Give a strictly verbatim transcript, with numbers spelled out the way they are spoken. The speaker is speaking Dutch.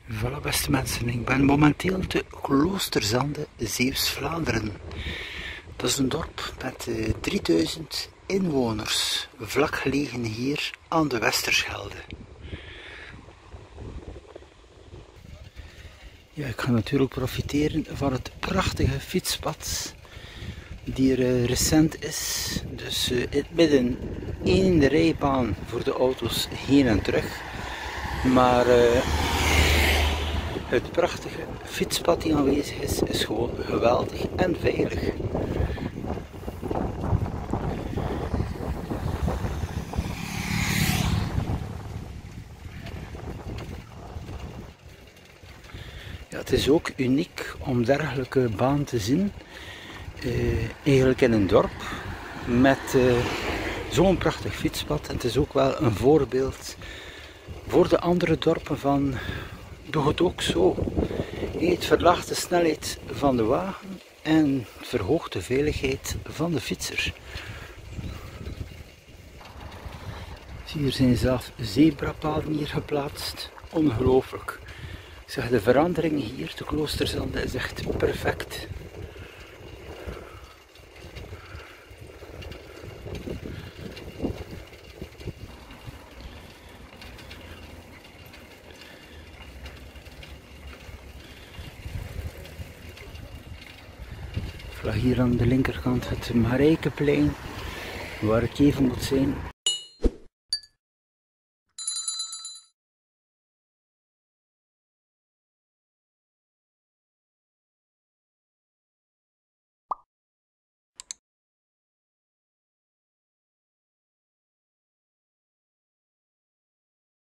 Voilà, beste mensen, ik ben momenteel te Kloosterzande, Zeeuws-Vlaanderen. Dat is een dorp met uh, drieduizend inwoners, vlak gelegen hier aan de Westerschelde. Ja, ik ga natuurlijk profiteren van het prachtige fietspad die er uh, recent is. Dus uh, in het midden één rijbaan voor de auto's heen en terug. Maar uh, het prachtige fietspad die aanwezig is, is gewoon geweldig en veilig. Ja, het is ook uniek om dergelijke baan te zien, uh, eigenlijk in een dorp met uh, zo'n prachtig fietspad. En het is ook wel een voorbeeld voor de andere dorpen van doe het ook zo. Het verlaagt de snelheid van de wagen en verhoogt de veiligheid van de fietser. Hier zijn zelfs zebrapaden hier geplaatst. Ongelooflijk. Ik zeg, de verandering hier te Kloosterzande is echt perfect. Hier aan de linkerkant het Marijkeplein, waar ik even moet zijn.